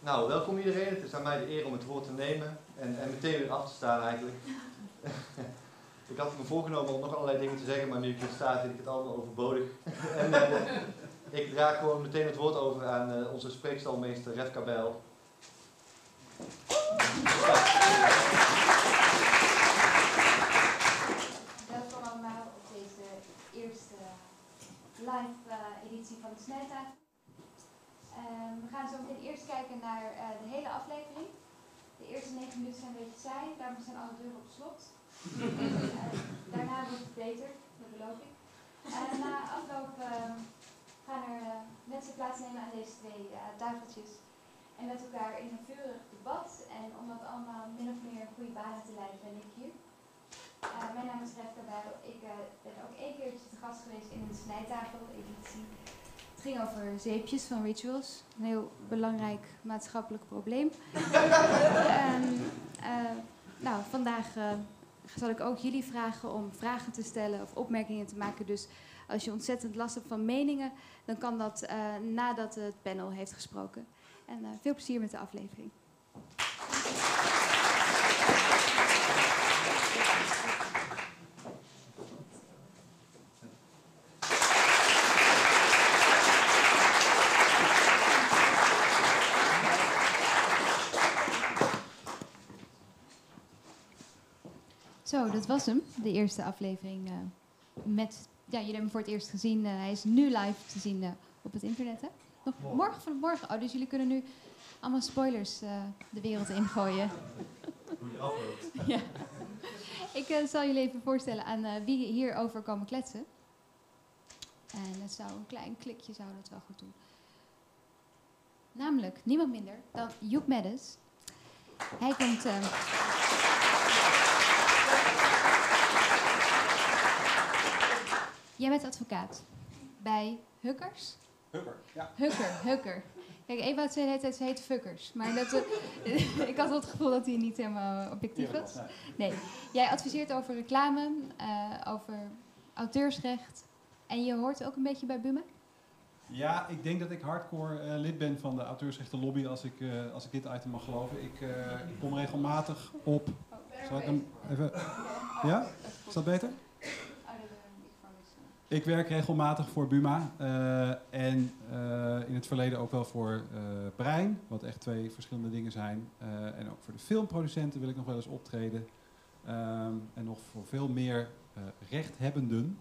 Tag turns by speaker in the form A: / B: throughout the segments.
A: Nou, welkom iedereen. Het is aan mij de eer om het woord te nemen en meteen weer af te staan eigenlijk. Ik had me voorgenomen om nog allerlei dingen te zeggen, maar nu ik hier sta vind ik het allemaal overbodig. En ik draag gewoon meteen het woord over aan onze spreekstalmeester Refka Bijl.
B: Welkom allemaal op deze eerste live editie van de Snijtafel. We gaan zo meteen eerst kijken naar de hele aflevering. De eerste 9 minuten zijn een beetje saai, daarom zijn alle deuren op slot. Daarna wordt het beter, dat beloof ik. Na afloop gaan er mensen plaatsnemen aan deze 2 tafeltjes. En met elkaar in een vurig debat. En om dat allemaal min of meer goede banen te leiden ben ik hier. Mijn naam is Refka Bijl. Ik ben ook 1 keertje te gast geweest in een snijtafel-editie. Het ging over zeepjes van Rituals. Een heel belangrijk maatschappelijk probleem. Vandaag zal ik ook jullie vragen om vragen te stellen of opmerkingen te maken. Dus als je ontzettend last hebt van meningen, dan kan dat nadat het panel heeft gesproken. En veel plezier met de aflevering. Zo, dat was hem. De eerste aflevering jullie hebben hem voor het eerst gezien. Hij is nu live te zien op het internet, hè? Nog morgen. Oh, dus jullie kunnen nu allemaal spoilers de wereld ingooien.
A: Hoe je afloopt.
B: Ja. Ik zal jullie even voorstellen aan wie hierover komen kletsen. En dat zou een klein klikje zou dat wel goed doen. Namelijk niemand minder dan Joep Medders. Hij komt... Jij bent advocaat bij Hukkers?
C: Hukker, ja.
B: Hukker. Kijk, Ewout zei de hele tijd, ze heet Fukkers. Maar dat, ik had wel het gevoel dat hij niet helemaal objectief was. Nee. Jij adviseert over reclame, over auteursrecht. En je hoort ook een beetje bij Buma?
C: Ja, ik denk dat ik hardcore lid ben van de auteursrechtenlobby als ik dit item mag geloven. Ik kom regelmatig op... Zal ik hem even... Ja? Is dat beter? Ik werk regelmatig voor Buma en in het verleden ook wel voor Brein, wat echt 2 verschillende dingen zijn. En ook voor de filmproducenten wil ik nog wel eens optreden. En nog voor veel meer rechthebbenden.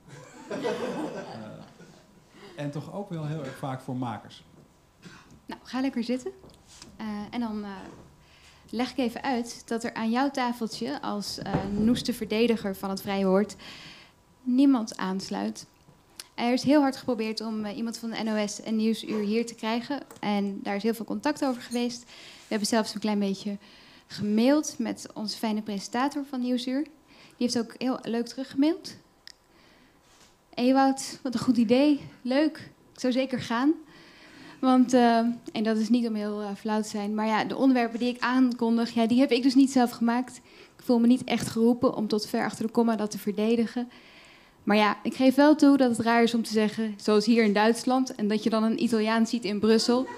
C: En toch ook wel heel erg vaak voor makers.
B: Nou, ga lekker zitten. En dan leg ik even uit dat er aan jouw tafeltje als noeste verdediger van het vrije woord niemand aansluit. Er is heel hard geprobeerd om iemand van de NOS en Nieuwsuur hier te krijgen. En daar is heel veel contact over geweest. We hebben zelfs een klein beetje gemaild met onze fijne presentator van Nieuwsuur. Die heeft ook heel leuk teruggemaild. Ewout, wat een goed idee. Leuk. Ik zou zeker gaan. Want, en dat is niet om heel flauw te zijn, maar ja, de onderwerpen die ik aankondig, ja, die heb ik dus niet zelf gemaakt. Ik voel me niet echt geroepen om tot ver achter de komma dat te verdedigen. Maar ja, ik geef wel toe dat het raar is om te zeggen, zoals hier in Duitsland, en dat je dan een Italiaan ziet in Brussel.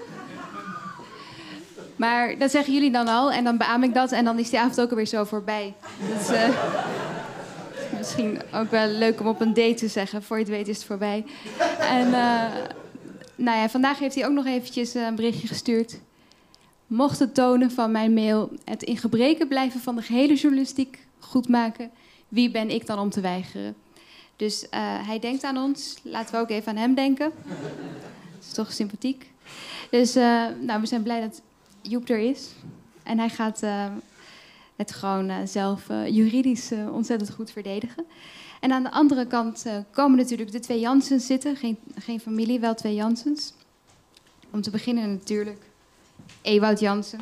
B: Maar dat zeggen jullie dan al, en dan beaam ik dat, en dan is die avond ook alweer zo voorbij. Dat is misschien ook wel leuk om op een date te zeggen, voor je het weet is het voorbij. En vandaag heeft hij ook nog eventjes een berichtje gestuurd. Mocht het tonen van mijn mail het in gebreken blijven van de gehele journalistiek goedmaken, wie ben ik dan om te weigeren? Dus hij denkt aan ons. Laten we ook even aan hem denken. Dat is toch sympathiek. Dus we zijn blij dat Joep er is. En hij gaat het gewoon zelf juridisch ontzettend goed verdedigen. En aan de andere kant komen natuurlijk de 2 Janssens zitten. Geen familie, wel 2 Janssens. Om te beginnen natuurlijk Ewout Janssen.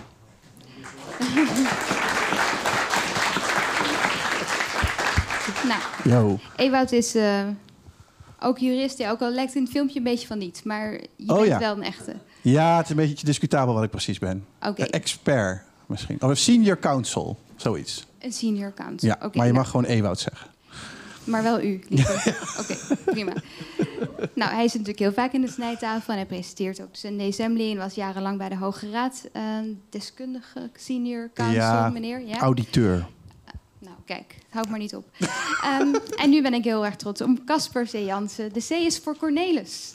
B: Nou, Ewout is ook jurist. Ja, ook al lijkt in het filmpje een beetje van niet. Maar je bent wel een echte.
D: Ja, het is een beetje discutabel wat ik precies ben.
B: Okay.
D: Expert misschien. Of een senior counsel, zoiets.
B: Een senior counsel.
D: Ja, maar je mag gewoon Ewout zeggen.
B: Maar wel u, liever. Oké, prima. Nou, hij zit natuurlijk heel vaak in de snijtafel en hij presenteert ook de Sunday Assembly en was jarenlang bij de Hoge Raad deskundige, senior counsel, meneer. Ja?
D: Auditeur.
B: Nou, kijk, het houdt maar niet op. En nu ben ik heel erg trots op Casper C. Jansen. De C is voor Cornelis.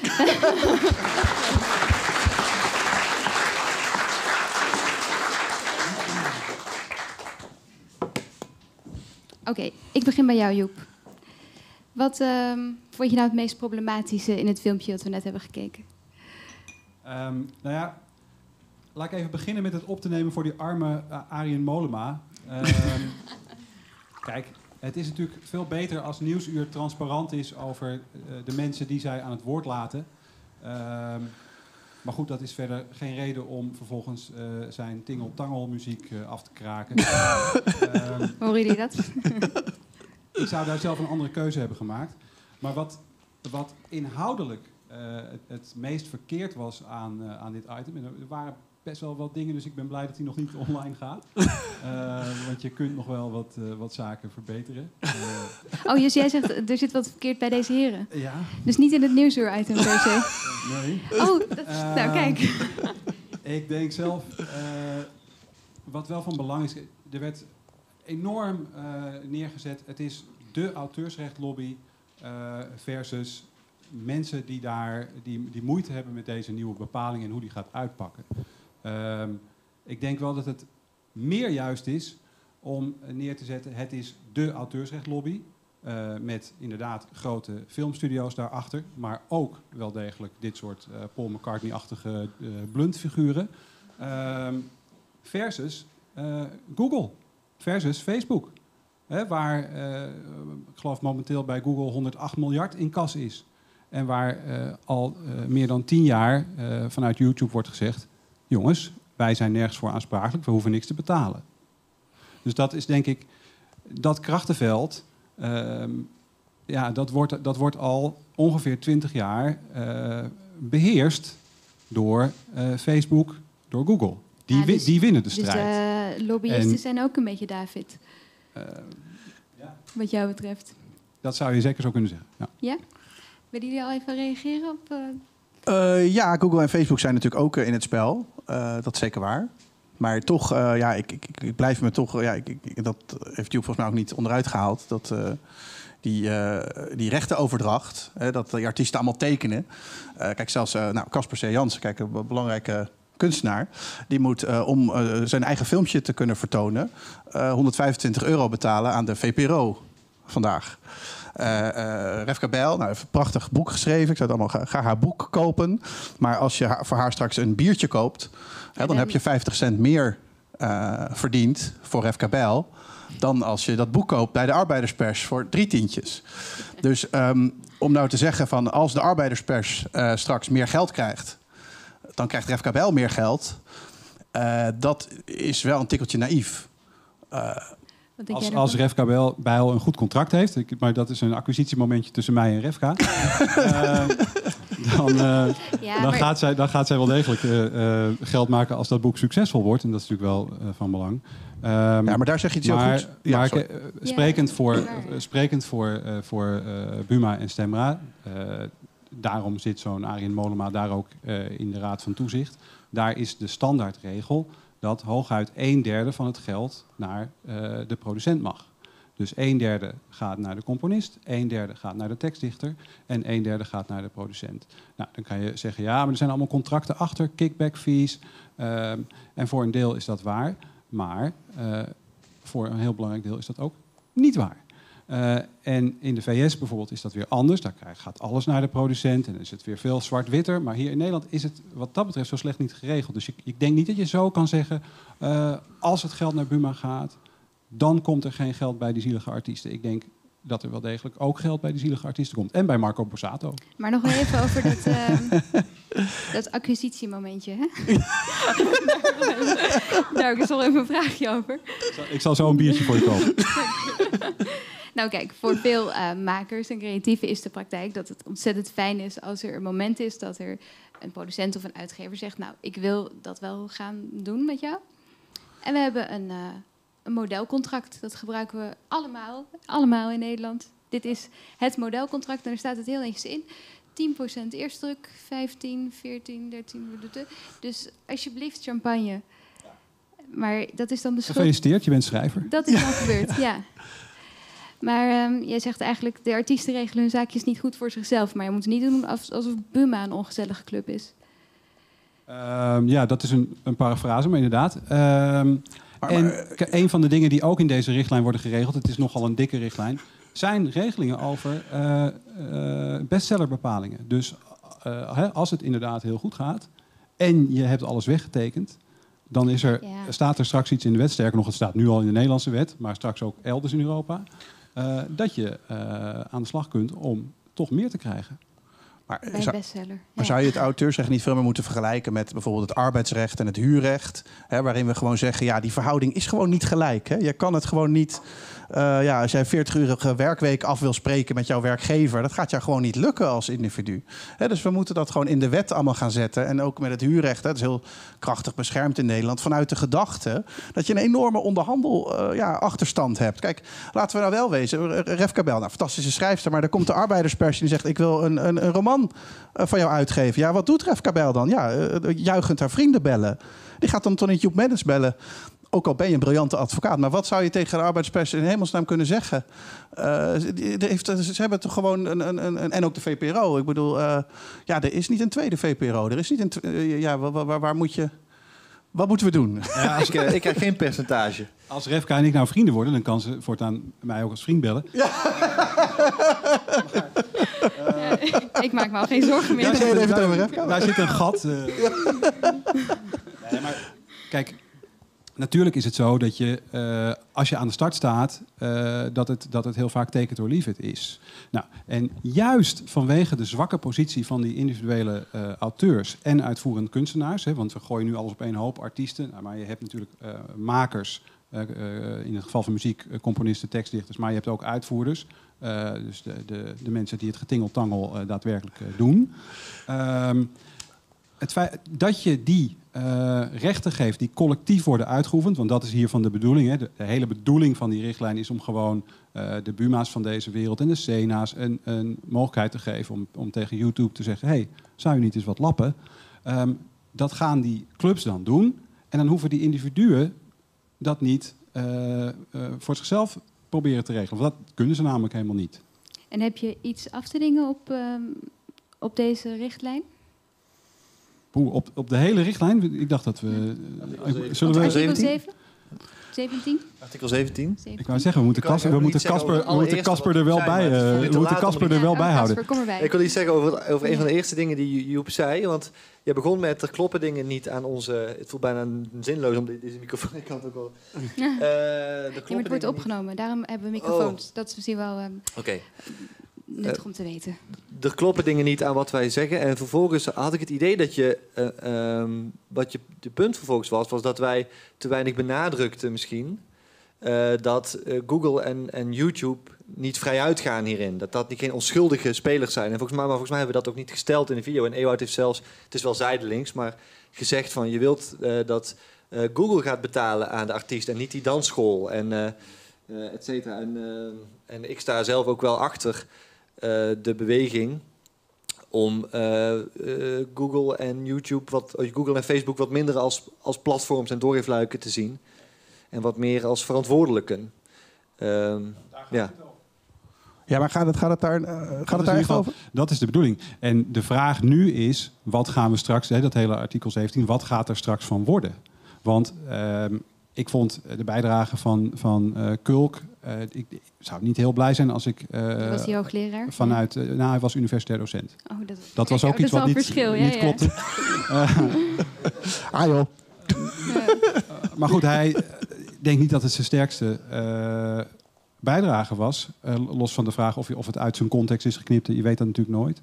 B: Oké, ik begin bij jou, Joep. Wat vond je nou het meest problematische in het filmpje dat we net hebben gekeken?
C: Nou ja, laat ik even beginnen met het op te nemen voor die arme Arjen Mollema. Kijk, het is natuurlijk veel beter als Nieuwsuur transparant is over de mensen die zij aan het woord laten. Maar goed, dat is verder geen reden om vervolgens zijn tingle-tangle muziek af te kraken.
B: Horen jullie dat?
C: Ik zou daar zelf een andere keuze hebben gemaakt. Maar wat inhoudelijk het meest verkeerd was aan dit item... en er waren best wel wat dingen, dus ik ben blij dat hij nog niet online gaat. Want je kunt nog wel wat zaken verbeteren.
B: Oh, dus jij zegt, er zit wat verkeerd bij deze heren?
C: Ja.
B: Dus niet in het Nieuwsuur-item per se?
C: Nee.
B: Oh, nou kijk.
C: Ik denk zelf, wat wel van belang is... Er werd enorm neergezet. Het is de auteursrechtlobby versus mensen die moeite hebben met deze nieuwe bepaling en hoe die gaat uitpakken. Ik denk wel dat het meer juist is om neer te zetten... het is de auteursrechtlobby met inderdaad grote filmstudio's daarachter... maar ook wel degelijk dit soort Paul McCartney-achtige bluntfiguren... versus Google, versus Facebook... waar, ik geloof momenteel bij Google 108 miljard in kas is... En waar al meer dan 10 jaar vanuit YouTube wordt gezegd... jongens, wij zijn nergens voor aansprakelijk, we hoeven niks te betalen. Dus dat is denk ik, dat krachtenveld... dat wordt al ongeveer 20 jaar beheerst door Facebook, door Google. Die winnen de strijd.
B: Dus de lobbyisten zijn ook een beetje David. Wat jou betreft.
C: Dat zou je zeker zo kunnen zeggen. Ja?
B: Ja? Willen jullie al even reageren op...
D: Ja, Google en Facebook zijn natuurlijk ook in het spel. Dat is zeker waar. Maar toch, ik blijf me toch... dat heeft Joep volgens mij ook niet onderuit gehaald. Dat die rechtenoverdracht, dat die artiesten allemaal tekenen. Kijk, zelfs Casper C. Jansen, kijk, een belangrijke kunstenaar... die moet, om zijn eigen filmpje te kunnen vertonen... €125 betalen aan de VPRO vandaag. Refka Bijl, heeft een prachtig boek geschreven. Ik zou het allemaal ga haar boek kopen. Maar als je voor haar straks een biertje koopt... dan heb je 50 cent meer verdiend voor Refka Bijl... dan als je dat boek koopt bij de arbeiderspers voor 3 tientjes. Dus om nou te zeggen van als de arbeiderspers straks meer geld krijgt... dan krijgt Refka Bijl meer geld. Dat is wel een tikkeltje naïef.
C: Als Refka Bijl een goed contract heeft... maar dat is een acquisitiemomentje tussen mij en Refka... dan gaat zij wel degelijk geld maken als dat boek succesvol wordt. En dat is natuurlijk wel van belang.
D: Maar daar zeg je iets heel goed. Ja,
C: sprekend voor Buma en Stemra... daarom zit zo'n Arjen Mollema daar ook in de Raad van Toezicht. Daar is de standaardregel... dat hooguit 1/3 van het geld naar de producent mag. Dus 1/3 gaat naar de componist, 1/3 gaat naar de tekstdichter en 1/3 gaat naar de producent. Nou, dan kan je zeggen, ja, maar er zijn allemaal contracten achter, kickback fees. En voor een deel is dat waar, maar voor een heel belangrijk deel is dat ook niet waar. En in de VS bijvoorbeeld is dat weer anders. Daar gaat alles naar de producent en dan is het weer veel zwart-witter. Maar hier in Nederland is het wat dat betreft zo slecht niet geregeld. Dus ik denk niet dat je zo kan zeggen... als het geld naar Buma gaat, dan komt er geen geld bij die zielige artiesten. Ik denk dat er wel degelijk ook geld bij die zielige artiesten komt. En bij Marco Borsato.
B: Maar nog wel even over dat acquisitiemomentje. Hè? Daar is nog even een vraagje over.
C: Ik zal zo een biertje voor je kopen.
B: Nou kijk, voor veel makers en creatieven is de praktijk dat het ontzettend fijn is als er een moment is dat er een producent of een uitgever zegt, nou, ik wil dat wel gaan doen met jou. En we hebben een modelcontract, dat gebruiken we allemaal in Nederland. dit is het modelcontract en daar staat het heel netjes in. 10% eerstdruk, 15, 14, 13... Dus alsjeblieft champagne. Maar dat is dan de schuld.
C: Gefeliciteerd, je bent schrijver.
B: Dat is dan gebeurd, ja. Maar jij zegt eigenlijk, de artiesten regelen hun zaakjes niet goed voor zichzelf. Maar je moet het niet doen alsof Buma een ongezellige club is.
C: Ja, dat is een parafrase, maar inderdaad. Een van de dingen die ook in deze richtlijn worden geregeld, het is nogal een dikke richtlijn, zijn regelingen over bestsellerbepalingen. Dus als het inderdaad heel goed gaat en je hebt alles weggetekend, dan staat er straks iets in de wet. Sterker nog, het staat nu al in de Nederlandse wet, maar straks ook elders in Europa, dat je aan de slag kunt om toch meer te krijgen.
B: Bij bestseller.
D: Maar zou je het auteursrecht niet veel meer moeten vergelijken met bijvoorbeeld het arbeidsrecht en het huurrecht? Waarin we gewoon zeggen, ja, die verhouding is gewoon niet gelijk. Hè? Je kan het gewoon niet... als jij een 40-urige werkweek af wil spreken met jouw werkgever, dat gaat jou gewoon niet lukken als individu. Dus we moeten dat gewoon in de wet allemaal gaan zetten. En ook met het huurrecht, dat is heel krachtig beschermd in Nederland, vanuit de gedachte dat je een enorme achterstand hebt. Kijk, laten we nou wel wezen. Refka Bel, fantastische schrijfster, maar dan komt de arbeiderspers en die zegt, ik wil een roman van jou uitgeven. Ja, wat doet Refka Bel dan? Ja, juichend haar vrienden bellen. Die gaat dan niet Joep Mendes bellen. Ook al ben je een briljante advocaat. Maar wat zou je tegen de arbeidspers in hemelsnaam kunnen zeggen? Ze hebben toch gewoon en ook de VPRO. Ik bedoel, er is niet een tweede VPRO. Er is niet waar moet je... Wat moeten we doen?
A: Ja, ik krijg geen percentage.
C: Als Refka en ik nou vrienden worden, dan kan ze voortaan mij ook als vriend bellen. Ja.
B: Ik maak me al geen zorgen meer.
C: Daar zit een gat. Nee, maar kijk, natuurlijk is het zo dat je, als je aan de start staat, dat het heel vaak take it or leave it is. Nou, en juist vanwege de zwakke positie van die individuele auteurs en uitvoerende kunstenaars, want we gooien nu alles op één hoop, artiesten, maar je hebt natuurlijk makers, in het geval van muziek, componisten, tekstdichters, maar je hebt ook uitvoerders. Dus de mensen die het getingeltangel daadwerkelijk doen. Het feit dat je die rechten geeft die collectief worden uitgeoefend, want dat is hiervan de bedoeling. Hè. De hele bedoeling van die richtlijn is om gewoon de Buma's van deze wereld en de Sena's een mogelijkheid te geven om tegen YouTube te zeggen, hey, zou je niet eens wat lappen? Dat gaan die clubs dan doen. En dan hoeven die individuen dat niet voor zichzelf proberen te regelen. Want dat kunnen ze namelijk helemaal niet.
B: En heb je iets af te dingen op deze richtlijn?
C: Op de hele richtlijn? Ik dacht dat we...
A: Zullen we
B: artikel 7? 17?
A: Artikel 17.
C: Ik wou zeggen, we moeten Casper er wel bij. We moeten Casper er wel bij houden.
A: Ik wil iets zeggen over een van de eerste dingen die Joep zei. Want je begon met, er kloppen dingen niet aan onze... Het voelt bijna zinloos om deze microfoon... Ik kan het ook wel...
B: het wordt opgenomen. Daarom hebben we microfoons. Dat is misschien wel nuttig om te weten.
A: Er kloppen dingen niet aan wat wij zeggen. En vervolgens had ik het idee dat wat je punt vervolgens was dat wij te weinig benadrukten misschien... dat Google en YouTube niet vrij uitgaan hierin. Dat geen onschuldige spelers zijn. En volgens mij hebben we dat ook niet gesteld in de video. En Ewout heeft zelfs, het is wel zijdelings, maar gezegd van... je wilt dat Google gaat betalen aan de artiest en niet die dansschool. En et cetera. En ik sta zelf ook wel achter de beweging... om Google en YouTube, Google en Facebook wat minder als platforms en doorgeefluiken te zien. En wat meer als verantwoordelijken.
D: Ja, maar gaat het daar echt over?
C: Dat is de bedoeling. En de vraag nu is, wat gaan we straks, dat hele artikel 17, wat gaat er straks van worden? Want ik vond de bijdrage van Kulk... ik zou niet heel blij zijn als ik...
B: was hij hoogleraar?
C: Hij was universitair docent.
B: Oh,
C: dat was ook iets wat niet klopte.
D: Joh.
C: Maar goed, hij denkt niet dat het zijn sterkste bijdrage was. Los van de vraag of het uit zijn context is geknipt. Je weet dat natuurlijk nooit.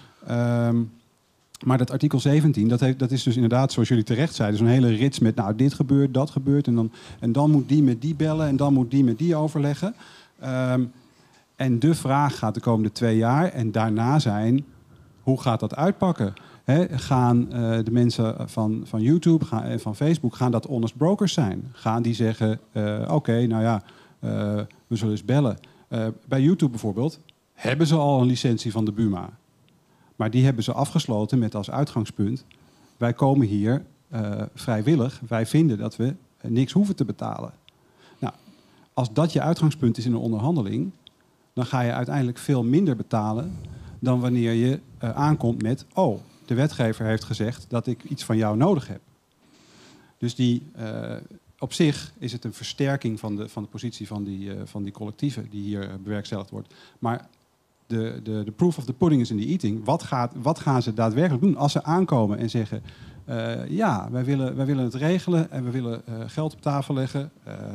C: Maar dat artikel 17, dat is dus inderdaad, zoals jullie terecht zeiden... zo'n hele rits met, dit gebeurt, dat gebeurt... en dan moet die met die bellen en dan moet die met die overleggen. En de vraag gaat de komende 2 jaar en daarna zijn... hoe gaat dat uitpakken? Gaan de mensen van YouTube en van Facebook... gaan dat honest brokers zijn? Gaan die zeggen, we zullen eens bellen... Bij YouTube bijvoorbeeld hebben ze al een licentie van de Buma. Maar die hebben ze afgesloten met als uitgangspunt: wij komen hier vrijwillig. Wij vinden dat we niks hoeven te betalen. Nou, als dat je uitgangspunt is in een onderhandeling, dan ga je uiteindelijk veel minder betalen dan wanneer je aankomt met: oh, de wetgever heeft gezegd dat ik iets van jou nodig heb. Dus op zich is het een versterking van de positie van die collectieven die hier bewerkstelligd wordt. Maar de proof of the pudding is in the eating. Wat gaan ze daadwerkelijk doen als ze aankomen en zeggen: ja, wij willen het regelen en we willen geld op tafel leggen.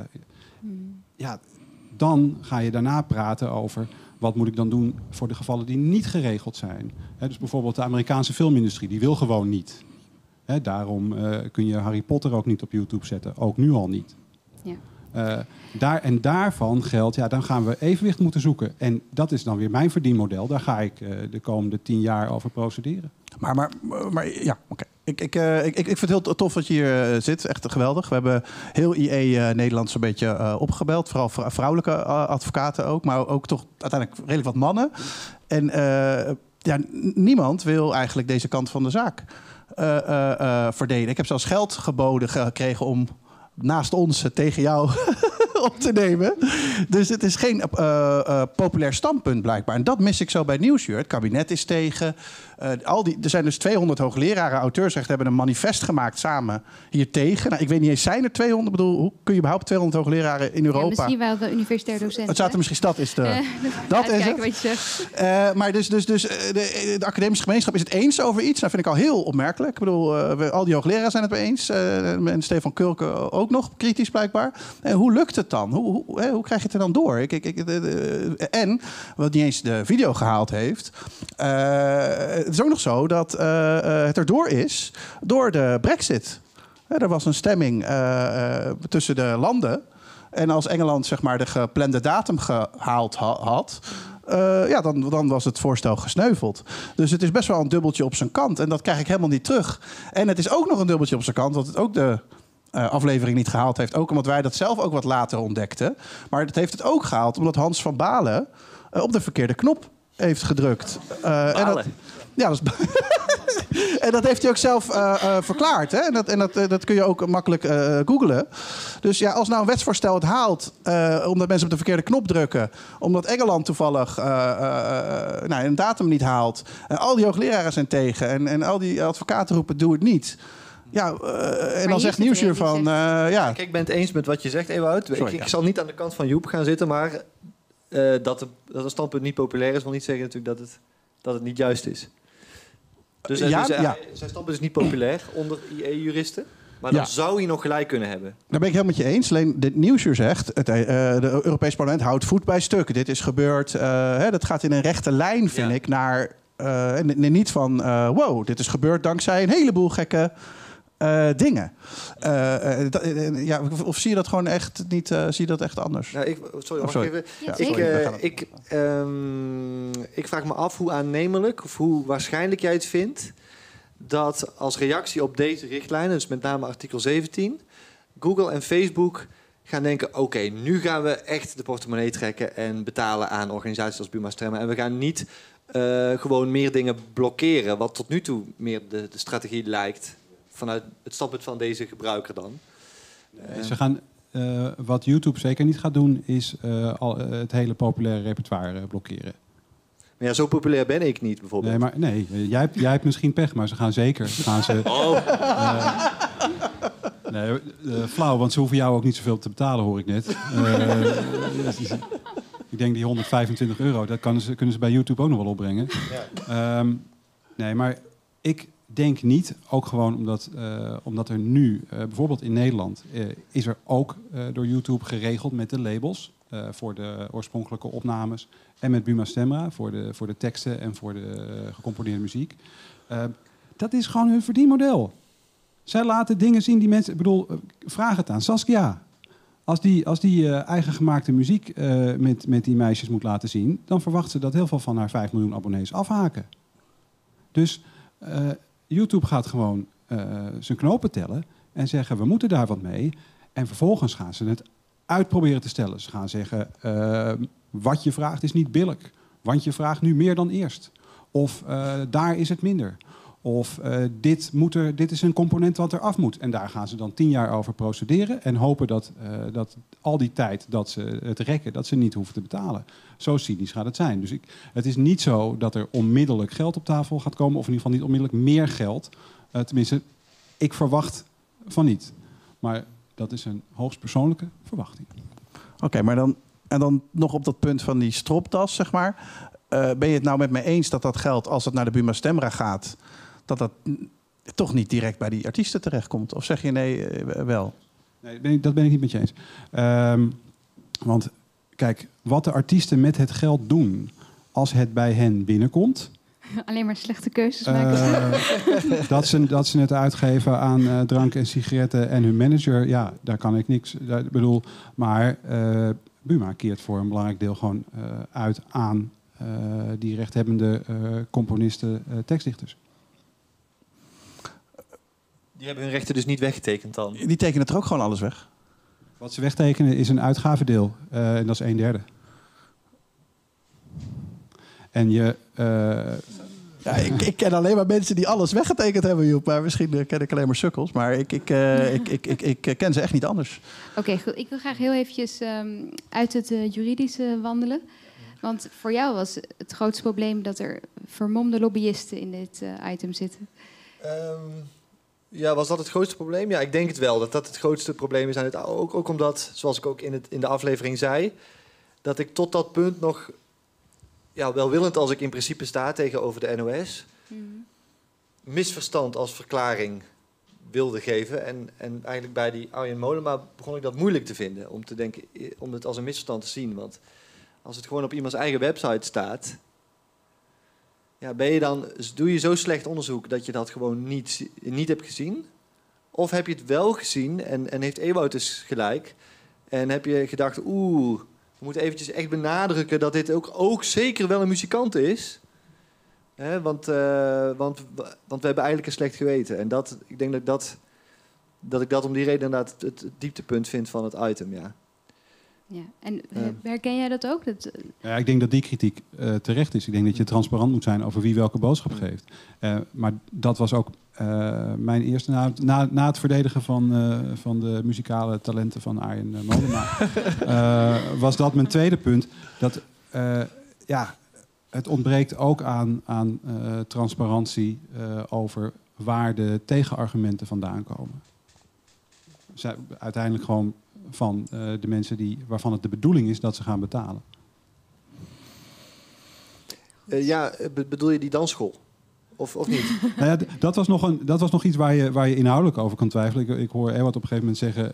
C: Ja, dan ga je daarna praten over: wat moet ik dan doen voor de gevallen die niet geregeld zijn? Dus bijvoorbeeld de Amerikaanse filmindustrie, die wil gewoon niet. Daarom kun je Harry Potter ook niet op YouTube zetten. Ook nu al niet. Ja. Daarvan geldt, ja, dan gaan we evenwicht moeten zoeken. En dat is dan weer mijn verdienmodel. Daar ga ik de komende 10 jaar over procederen.
D: Maar ja, oké. Ik vind het heel tof dat je hier zit. Echt geweldig. We hebben heel IE Nederland zo'n beetje opgebeld. Vooral vrouwelijke advocaten ook. Maar ook toch uiteindelijk redelijk wat mannen. En ja, niemand wil eigenlijk deze kant van de zaak verdelen. Ik heb zelfs geld geboden gekregen om naast ons tegen jou op te nemen. Dus het is geen populair standpunt blijkbaar. En dat mis ik zo bij Nieuwsuur. Het kabinet is tegen. Er zijn dus 200 hoogleraren auteursrecht hebben een manifest gemaakt samen hier tegen. Nou, ik weet niet eens, zijn er 200? Ik bedoel, hoe kun je überhaupt 200 hoogleraren in Europa? Ja,
B: misschien wel de universitair docenten.
D: Het Zaterdag dat is de. Dat is het. Wat je zegt. Maar dus de academische gemeenschap is het eens over iets. Dat vind ik al heel opmerkelijk. Ik bedoel, al die hoogleraren zijn het mee eens. En Stefan Kulke ook nog kritisch blijkbaar. En hoe lukt het dan? Hoe krijg je het er dan door? En wat niet eens de video gehaald heeft. Het is ook nog zo dat het erdoor is door de Brexit. Er was een stemming tussen de landen. En als Engeland zeg maar de geplande datum gehaald had, ja, dan was het voorstel gesneuveld. Dus het is best wel een dubbeltje op zijn kant. En dat krijg ik helemaal niet terug. En het is ook nog een dubbeltje op zijn kant, want het ook de aflevering niet gehaald heeft. Ook omdat wij dat zelf ook wat later ontdekten. Maar het heeft het ook gehaald omdat Hans van Balen op de verkeerde knop heeft gedrukt. En dat heeft hij ook zelf verklaard. Hè? En dat kun je ook makkelijk googlen. Dus ja, als nou een wetsvoorstel het haalt, omdat mensen op de verkeerde knop drukken, omdat Engeland toevallig een datum niet haalt, en al die hoogleraren zijn tegen, en al die advocaten roepen: doe het niet. Ja, en dan zegt Nieuwsuur van... ja.
A: Kijk, ik ben het eens met wat je zegt, Ewout. Ik zal niet aan de kant van Joep gaan zitten, maar dat een standpunt niet populair is, wil niet zeggen natuurlijk dat het niet juist is. Dus zijn standpunt is niet populair onder IE-juristen. Maar dan zou hij nog gelijk kunnen hebben.
D: Daar ben ik helemaal met je eens. Alleen de Nieuwsuur zegt, het Europees Parlement houdt voet bij stuk. Dit is gebeurd. Dat gaat in een rechte lijn, vind ik, naar... niet van, wow, dit is gebeurd dankzij een heleboel gekke dingen. Of zie je dat gewoon echt niet? Zie je dat echt anders?
A: Nou, ik vraag me af hoe aannemelijk of hoe waarschijnlijk jij het vindt dat als reactie op deze richtlijnen, dus met name artikel 17, Google en Facebook gaan denken: oké, nu gaan we echt de portemonnee trekken en betalen aan organisaties als Buma Stemma. En we gaan niet gewoon meer dingen blokkeren, wat tot nu toe meer de strategie lijkt vanuit het standpunt van deze gebruiker dan.
C: Ze gaan, wat YouTube zeker niet gaat doen, is het hele populaire repertoire blokkeren.
A: Maar ja, zo populair ben ik niet, bijvoorbeeld.
C: Nee, jij hebt misschien pech, maar ze gaan zeker. Flauw, want ze hoeven jou ook niet zoveel te betalen, hoor ik net. Ik denk die €125, dat kunnen ze bij YouTube ook nog wel opbrengen. Ja. Nee, maar ik denk niet, ook gewoon omdat er nu, bijvoorbeeld in Nederland, is er ook door YouTube geregeld met de labels voor de oorspronkelijke opnames en met Buma Stemra voor de teksten en voor de gecomponeerde muziek. Dat is gewoon hun verdienmodel. Zij laten dingen zien die mensen... Ik bedoel, vraag het aan Saskia. Als die eigen gemaakte muziek met die meisjes moet laten zien, dan verwacht ze dat heel veel van haar 5 miljoen abonnees afhaken. Dus YouTube gaat gewoon zijn knopen tellen en zeggen: we moeten daar wat mee. En vervolgens gaan ze het uitproberen te stellen. Ze gaan zeggen: Wat je vraagt is niet billijk, want je vraagt nu meer dan eerst. Of daar is het minder. Of dit is een component wat er af moet. En daar gaan ze dan 10 jaar over procederen en hopen dat al die tijd dat ze het rekken, dat ze niet hoeven te betalen. Zo cynisch gaat het zijn. Dus het is niet zo dat er onmiddellijk geld op tafel gaat komen, of in ieder geval niet onmiddellijk meer geld. Tenminste, ik verwacht van niet. Maar dat is een hoogst persoonlijke verwachting.
D: Oké, maar dan nog op dat punt van die stropdas, zeg maar. Ben je het nou met me eens dat geld, als het naar de Buma Stemra gaat, dat toch niet direct bij die artiesten terechtkomt? Of zeg je nee, wel?
C: Nee, dat ben ik niet met je eens. Want kijk, wat de artiesten met het geld doen als het bij hen binnenkomt,
B: Alleen maar slechte keuzes maken.
C: dat ze het uitgeven aan drank en sigaretten en hun manager, ja, daar kan ik niks. Maar Buma keert voor een belangrijk deel gewoon uit aan die rechthebbende componisten, tekstdichters.
A: Die hebben hun rechten dus niet weggetekend dan?
D: Die tekenen er ook gewoon alles weg.
C: Wat ze wegtekenen is een uitgavendeel. En dat is 1/3. En je...
D: Ja, ik ken alleen maar mensen die alles weggetekend hebben, Joep. Maar misschien ken ik alleen maar sukkels. Maar ik ken ze echt niet anders.
B: Oké, goed. Ik wil graag heel eventjes uit het juridische wandelen. Want voor jou was het grootste probleem dat er vermomde lobbyisten in dit item zitten.
A: Ja, was dat het grootste probleem? Ja, ik denk het wel. Dat het grootste probleem is. Ook omdat, zoals ik ook in de aflevering zei, dat ik tot dat punt nog, ja, welwillend als ik in principe sta tegenover de NOS, misverstand als verklaring wilde geven. En eigenlijk bij die Arjen Mollema begon ik dat moeilijk te vinden. Om te denken, om het als een misverstand te zien. Want als het gewoon op iemands eigen website staat, ja, doe je zo slecht onderzoek dat je dat gewoon niet hebt gezien? Of heb je het wel gezien en heeft Ewout dus gelijk? En heb je gedacht, we moeten eventjes echt benadrukken dat dit ook zeker wel een muzikant is? Want we hebben eigenlijk een slecht geweten. En ik denk dat ik dat om die reden inderdaad het dieptepunt vind van het item, ja.
B: Ja. En herken jij dat ook?
C: Ja, ik denk dat die kritiek terecht is. Ik denk dat je transparant moet zijn over wie welke boodschap geeft. Maar dat was ook mijn eerste... Na het verdedigen van de muzikale talenten van Arjen Mollema was dat mijn tweede punt. Dat het ontbreekt ook aan transparantie over waar de tegenargumenten vandaan komen. Uiteindelijk gewoon van de mensen waarvan het de bedoeling is dat ze gaan betalen.
A: Bedoel je die dansschool? Of niet?
C: Nou ja, dat was nog iets waar je inhoudelijk over kan twijfelen. Ik hoor Ewout op een gegeven moment zeggen,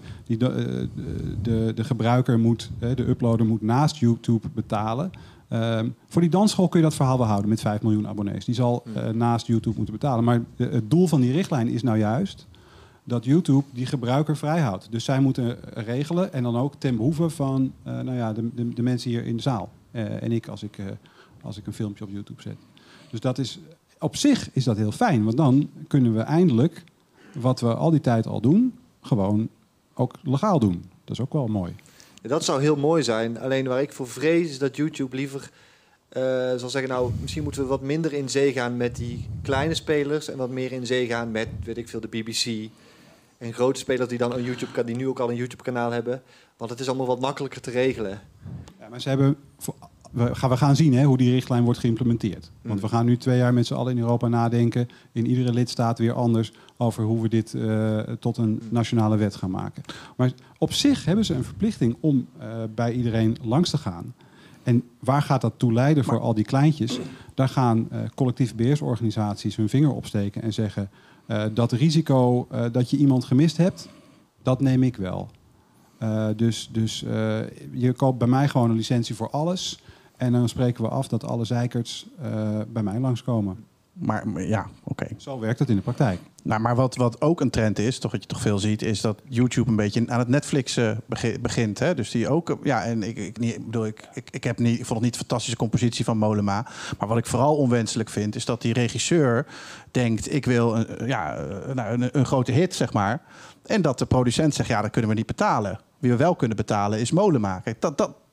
C: de gebruiker moet, de uploader moet naast YouTube betalen. Voor die dansschool kun je dat verhaal wel houden met 5 miljoen abonnees. Die zal naast YouTube moeten betalen. Maar het doel van die richtlijn is nou juist dat YouTube die gebruiker vrijhoudt. Dus zij moeten regelen en dan ook ten behoeve van de mensen hier in de zaal. En ik als ik een filmpje op YouTube zet. Dus dat is, op zich is dat heel fijn. Want dan kunnen we eindelijk, wat we al die tijd al doen, gewoon ook legaal doen. Dat is ook wel mooi.
A: Ja, dat zou heel mooi zijn. Alleen waar ik voor vrees is dat YouTube liever zal zeggen, misschien moeten we wat minder in zee gaan met die kleine spelers en wat meer in zee gaan met, weet ik veel, de BBC en grote spelers die dan die nu ook al een YouTube-kanaal hebben. Want het is allemaal wat makkelijker te regelen.
C: Ja, maar ze hebben... We gaan zien hoe die richtlijn wordt geïmplementeerd. Want we gaan nu 2 jaar met z'n allen in Europa nadenken, in iedere lidstaat weer anders, over hoe we dit tot een nationale wet gaan maken. Maar op zich hebben ze een verplichting om bij iedereen langs te gaan. En waar gaat dat toe leiden voor al die kleintjes? Daar gaan collectief beheersorganisaties hun vinger opsteken en zeggen, dat risico dat je iemand gemist hebt, dat neem ik wel. Dus je koopt bij mij gewoon een licentie voor alles. En dan spreken we af dat alle zeikerts bij mij langskomen.
D: Maar ja, oké.
C: Zo werkt het in de praktijk.
D: Nou, maar wat ook een trend is, toch wat je toch veel ziet, is dat YouTube een beetje aan het Netflixen begint. Hè? Dus die ook, ja, en ik vond het niet een fantastische compositie van Mollema. Maar wat ik vooral onwenselijk vind, is dat die regisseur denkt, ik wil een grote hit, zeg maar. En dat de producent zegt, ja, dat kunnen we niet betalen. Wie we wel kunnen betalen is Mollema. Kijk,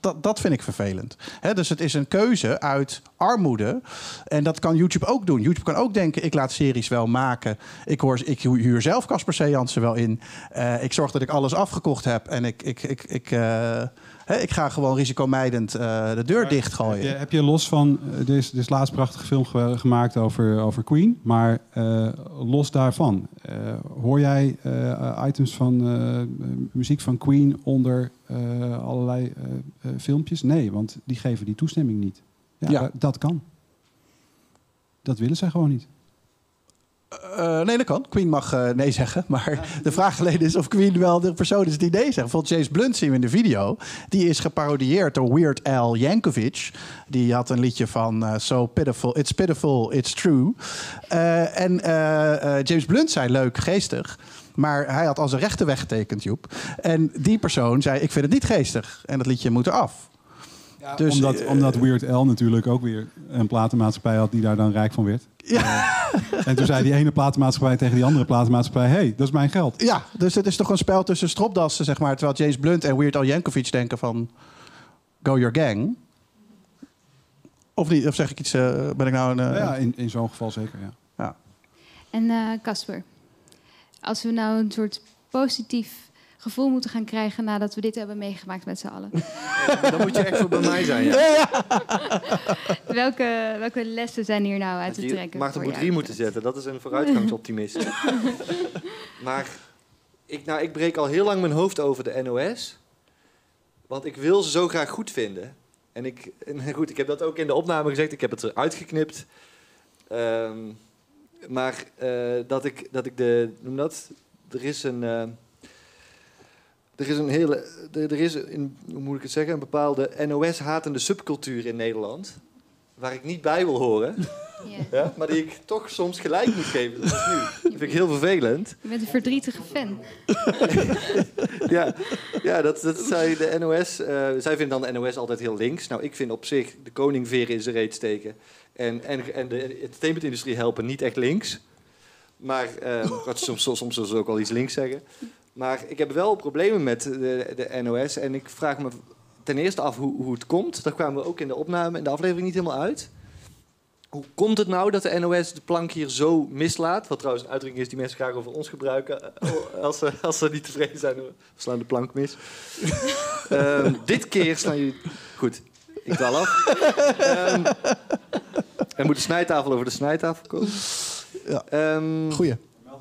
D: dat vind ik vervelend. Dus het is een keuze uit armoede. En dat kan YouTube ook doen. YouTube kan ook denken, ik laat series wel maken. Ik huur zelf Casper C. Jansen wel in. Ik zorg dat ik alles afgekocht heb. En ik ga gewoon risicomijdend de deur dichtgooien.
C: Heb je los van... Er is laatst een prachtige film gemaakt over Queen. Maar los daarvan... hoor jij items van muziek van Queen onder allerlei filmpjes? Nee, want die geven die toestemming niet. Ja. Dat kan. Dat willen zij gewoon niet.
D: Nee, dat kan. Queen mag nee zeggen. Maar de vraag alleen is of Queen wel de persoon is die nee zegt. Bijvoorbeeld James Blunt zien we in de video. Die is geparodieerd door Weird Al Yankovic. Die had een liedje van So Pitiful, It's True. James Blunt zei leuk, geestig. Maar hij had al zijn rechten weggetekend, Joep. En die persoon zei, ik vind het niet geestig. En dat liedje moet eraf.
C: Ja, dus, omdat Weird Al natuurlijk ook weer een platenmaatschappij had die daar dan rijk van werd. Ja. En toen zei die ene platenmaatschappij tegen die andere platenmaatschappij... hey, dat is mijn geld.
D: Ja, dus het is toch een spel tussen stropdassen, zeg maar. Terwijl James Blunt en Weird Al Yankovic denken van... go your gang. Of niet? Of zeg ik iets... ben ik nou een...
C: Ja, in zo'n geval zeker, ja.
B: En Casper, als we nou een soort positief gevoel moeten gaan krijgen nadat we dit hebben meegemaakt met z'n allen.
A: Dan moet je echt voor bij mij zijn, ja.
B: Welke lessen zijn hier nou uit te trekken?
A: Maarten Boudry moeten zetten, dat is een vooruitgangsoptimist. Maar ik breek al heel lang mijn hoofd over de NOS. Want ik wil ze zo graag goed vinden. En ik heb dat ook in de opname gezegd, ik heb het eruit geknipt. Maar dat ik noem dat, er is hoe moet ik het zeggen, een bepaalde NOS-hatende subcultuur in Nederland, waar ik niet bij wil horen, ja, maar die ik toch soms gelijk moet geven. Dat is nu. Dat vind ik heel vervelend.
B: Je bent een verdrietige fan.
A: ja, dat zei de NOS. Zij vinden dan de NOS altijd heel links. Nou, ik vind op zich de koning veren in zijn reet steken en de entertainmentindustrie helpen niet echt links. Maar soms zullen ze ook wel iets links zeggen. Maar ik heb wel problemen met de NOS. En ik vraag me ten eerste af hoe het komt. Daar kwamen we ook in de opname en de aflevering niet helemaal uit. Hoe komt het nou dat de NOS de plank hier zo mislaat? Wat trouwens een uitdrukking is die mensen graag over ons gebruiken. Als ze niet tevreden zijn, we slaan de plank mis. Dit keer slaan jullie... Goed, ik dwaal af. Er moet de snijtafel over de snijtafel komen.
D: Ja. Goeie.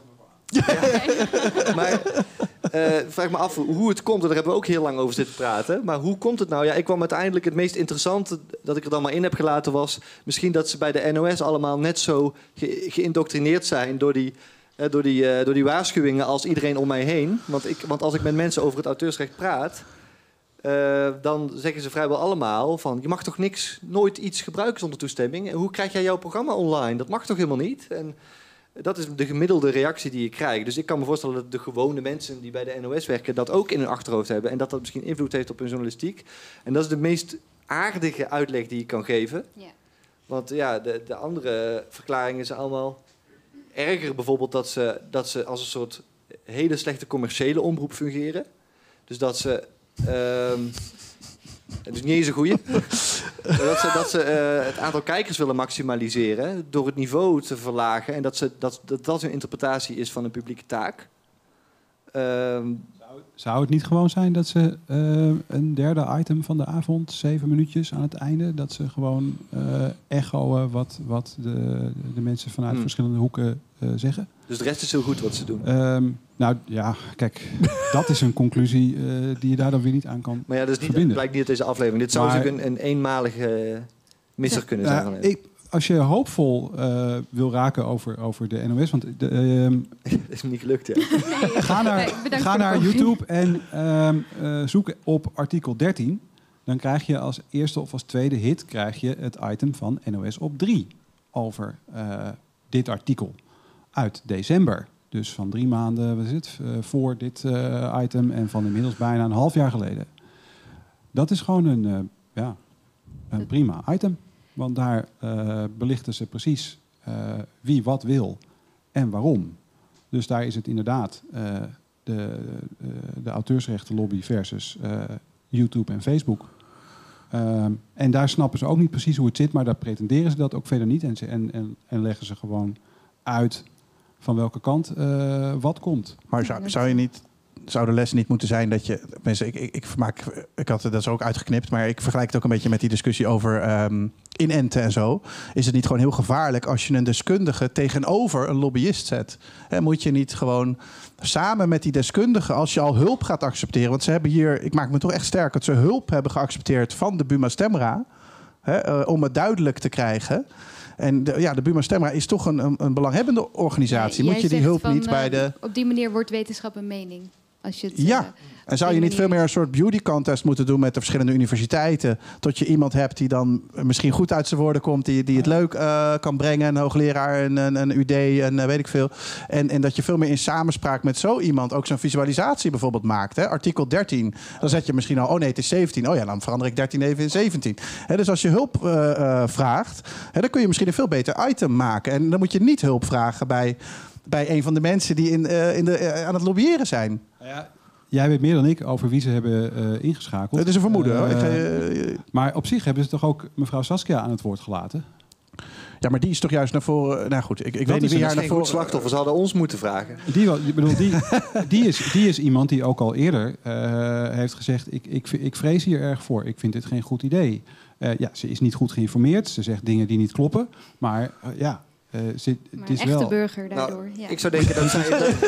A: Maar vraag me af hoe het komt. Daar hebben we ook heel lang over zitten praten. Maar hoe komt het nou? Ja, ik kwam uiteindelijk het meest interessante dat ik er dan maar in heb gelaten was... misschien dat ze bij de NOS allemaal net zo geïndoctrineerd zijn door die waarschuwingen als iedereen om mij heen. Want als ik met mensen over het auteursrecht praat... dan zeggen ze vrijwel allemaal van... je mag toch nooit iets gebruiken zonder toestemming? En hoe krijg jij jouw programma online? Dat mag toch helemaal niet? En dat is de gemiddelde reactie die je krijgt. Dus ik kan me voorstellen dat de gewone mensen die bij de NOS werken... dat ook in hun achterhoofd hebben. En dat dat misschien invloed heeft op hun journalistiek. En dat is de meest aardige uitleg die je kan geven. Ja. Want ja, de andere verklaringen zijn allemaal erger. Bijvoorbeeld dat ze als een soort hele slechte commerciële omroep fungeren. Dus dat ze... het is niet eens een goeie. dat ze het aantal kijkers willen maximaliseren door het niveau te verlagen. En dat hun interpretatie is van een publieke taak.
C: Zou het niet gewoon zijn dat ze een derde item van de avond, 7 minuutjes aan het einde, dat ze gewoon echoen wat de mensen vanuit verschillende hoeken zeggen?
A: Dus de rest is heel goed wat ze doen?
C: Nou ja, kijk, dat is een conclusie die je daar dan weer niet aan kan
A: maar ja, dat blijkt niet uit deze aflevering. Dit zou natuurlijk een eenmalige misser kunnen zijn.
C: Als je hoopvol wil raken over de NOS... Want
A: dat is me niet gelukt, ja.
C: Ga naar YouTube en zoek op artikel 13. Dan krijg je als eerste of als tweede hit... krijg je het item van NOS op 3 over dit artikel uit december. Dus van 3 maanden wat is het, voor dit item en van inmiddels bijna een half jaar geleden. Dat is gewoon een prima item. Want daar belichten ze precies wie wat wil en waarom. Dus daar is het inderdaad de auteursrechtenlobby versus YouTube en Facebook. En daar snappen ze ook niet precies hoe het zit, maar daar pretenderen ze dat ook verder niet. En leggen ze gewoon uit van welke kant wat komt.
D: Maar zou de les niet moeten zijn dat je... Ik had dat is ook uitgeknipt, maar ik vergelijk het ook een beetje met die discussie over inenten en zo. Is het niet gewoon heel gevaarlijk als je een deskundige tegenover een lobbyist zet? Moet je niet gewoon samen met die deskundige, als je al hulp gaat accepteren... Want ze hebben hier, ik maak me toch echt sterk, dat ze hulp hebben geaccepteerd van de Buma Stemra, om het duidelijk te krijgen... En de Buma Stemra is toch een belanghebbende organisatie. Moet je die hulp niet bij de...
B: Op die manier wordt wetenschap een mening. Als je het,
D: en zou je niet veel meer een soort beauty contest moeten doen met de verschillende universiteiten? Tot je iemand hebt die dan misschien goed uit zijn woorden komt, die het leuk kan brengen, een hoogleraar, een UD en weet ik veel. En dat je veel meer in samenspraak met zo iemand ook zo'n visualisatie bijvoorbeeld maakt. Hè? Artikel 13, dan zet je misschien al, het is 17. Oh ja, dan verander ik 13 even in 17. Dus als je hulp vraagt, dan kun je misschien een veel beter item maken. En dan moet je niet hulp vragen bij een van de mensen die aan het lobbyeren zijn.
C: Ja, jij weet meer dan ik over wie ze hebben ingeschakeld.
D: Het is een vermoeden.
C: Maar op zich hebben ze toch ook mevrouw Saskia aan het woord gelaten?
D: Ja, maar die is toch juist naar voren... Nou goed, ik weet niet wie haar naar voren...
A: slachtoffers hadden ons moeten vragen.
C: Die is iemand die ook al eerder heeft gezegd... Ik vrees hier erg voor. Ik vind dit geen goed idee. Ze is niet goed geïnformeerd. Ze zegt dingen die niet kloppen. Maar het is
B: een echte burger daardoor.
A: Nou, ik zou denken dat zij...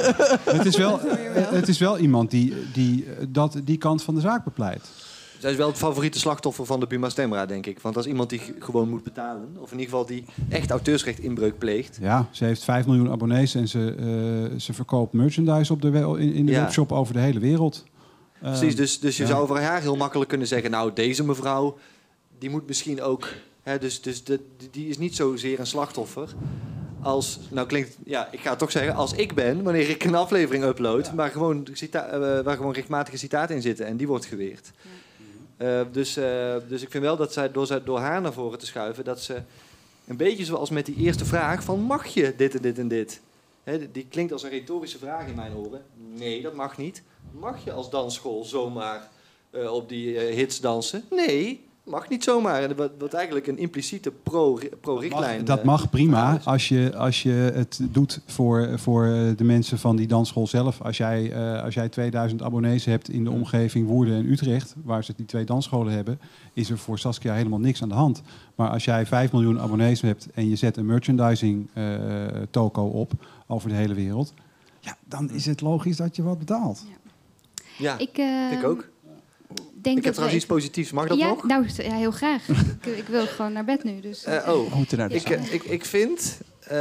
C: Het is wel iemand die kant van de zaak bepleit.
A: Zij is wel het favoriete slachtoffer van de Buma Stemra, denk ik. Want dat is iemand die gewoon moet betalen. Of in ieder geval die echt auteursrecht inbreuk pleegt.
C: Ja, ze heeft 5 miljoen abonnees en ze verkoopt merchandise in de webshop over de hele wereld.
A: Precies, dus je zou over haar heel makkelijk kunnen zeggen... nou, deze mevrouw, die moet misschien ook... die is niet zozeer een slachtoffer als... Nou klinkt... Ja, ik ga het toch zeggen. Als ik ben, wanneer ik een aflevering upload... waar gewoon rechtmatige citaten in zitten. En die wordt geweerd. Ja. Dus ik vind wel dat zij door haar naar voren te schuiven... dat ze een beetje zoals met die eerste vraag... van mag je dit en dit en dit? Die klinkt als een retorische vraag in mijn oren. Nee, dat mag niet. Mag je als dansschool zomaar op die hits dansen? Nee, mag niet zomaar. Wat eigenlijk een impliciete pro-richtlijn...
C: Dat mag prima als je het doet voor de mensen van die dansschool zelf. Als jij 2000 abonnees hebt in de omgeving Woerden en Utrecht... waar ze die 2 dansscholen hebben... is er voor Saskia helemaal niks aan de hand. Maar als jij 5 miljoen abonnees hebt... en je zet een merchandising toko op over de hele wereld... ja, dan is het logisch dat je wat betaalt.
A: Ja, ik ook. Ik heb trouwens iets positiefs. Mag dat nog?
B: Nou, heel graag. ik wil gewoon naar bed nu. Dus.
A: Ik vind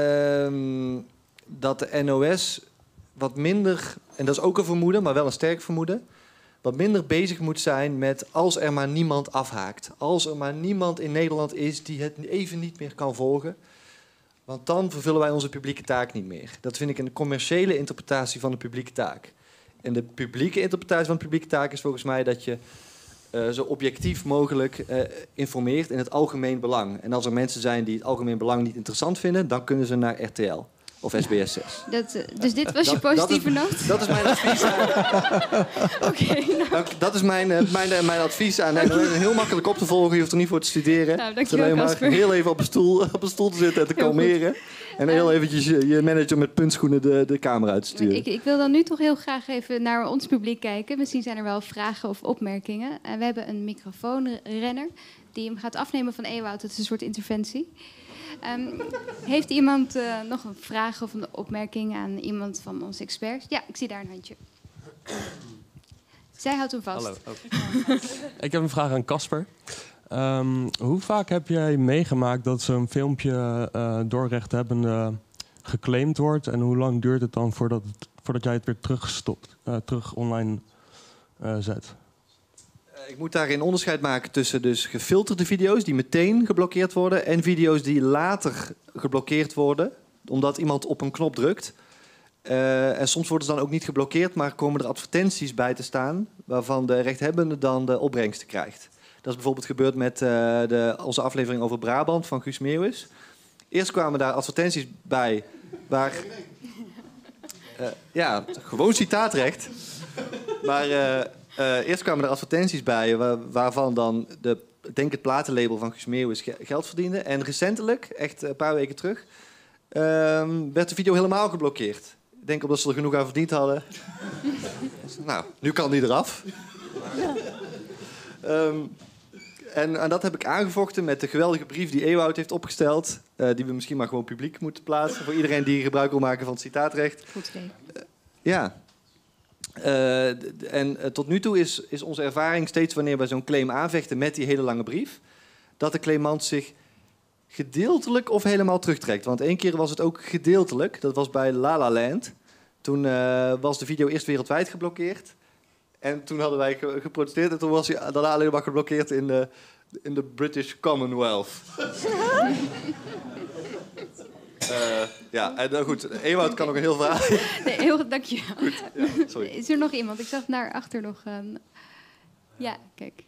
A: dat de NOS wat minder... en dat is ook een vermoeden, maar wel een sterk vermoeden... wat minder bezig moet zijn met als er maar niemand afhaakt. Als er maar niemand in Nederland is die het even niet meer kan volgen... want dan vervullen wij onze publieke taak niet meer. Dat vind ik een commerciële interpretatie van de publieke taak. En de publieke interpretatie van de publieke taak is volgens mij dat je... zo objectief mogelijk informeert in het algemeen belang. En als er mensen zijn die het algemeen belang niet interessant vinden... dan kunnen ze naar RTL of SBS 6.
B: Dus dit was je positieve noot?
A: Dat is mijn advies aan... Dat is mijn advies aan... heel makkelijk op te volgen, je hoeft er niet voor te studeren.
B: Nou, dankjewel,
A: maar heel even op een stoel te zitten en te kalmeren. En heel eventjes je manager met puntschoenen de kamer uit te sturen.
B: Ik wil dan nu toch heel graag even naar ons publiek kijken. Misschien zijn er wel vragen of opmerkingen. We hebben een microfoonrenner die hem gaat afnemen van Ewout. Dat is een soort interventie. Heeft iemand nog een vraag of een opmerking aan iemand van onze experts? Ja, ik zie daar een handje. Zij houdt hem vast.
E: Hallo. Oh. Ik heb een vraag aan Casper. Hoe vaak heb jij meegemaakt dat zo'n filmpje door rechthebbenden geclaimd wordt? En hoe lang duurt het dan voordat jij het weer terug online zet?
A: Ik moet daarin onderscheid maken tussen dus gefilterde video's die meteen geblokkeerd worden en video's die later geblokkeerd worden omdat iemand op een knop drukt. En soms worden ze dan ook niet geblokkeerd, maar komen er advertenties bij te staan waarvan de rechthebbende dan de opbrengsten krijgt. Dat is bijvoorbeeld gebeurd met onze aflevering over Brabant van Guus Meeuwis. Eerst kwamen daar advertenties bij waar... gewoon citaatrecht. Maar eerst kwamen er advertenties bij waarvan dan de denk het platenlabel van Guus Meeuwis geld verdiende. En recentelijk, echt een paar weken terug, werd de video helemaal geblokkeerd. Ik denk omdat ze er genoeg aan verdiend hadden. Nou, nu kan die eraf. En dat heb ik aangevochten met de geweldige brief die Ewout heeft opgesteld. Die we misschien maar gewoon publiek moeten plaatsen. Voor iedereen die gebruik wil maken van het citaatrecht.
B: Goed idee.
A: Ja. Tot nu toe is onze ervaring steeds wanneer we zo'n claim aanvechten met die hele lange brief, dat de claimant zich gedeeltelijk of helemaal terugtrekt. Want 1 keer was het ook gedeeltelijk. Dat was bij La La Land. Toen was de video eerst wereldwijd geblokkeerd. En toen hadden wij geprotesteerd. En toen was hij daarna alleen maar geblokkeerd in de British Commonwealth. Ja, en goed. Ewout kan nog een heel verhaal.
B: Nee, heel goed, dank je.
A: Goed, ja, sorry.
B: Is er nog iemand? Ik zag naar achter nog... Ja, kijk.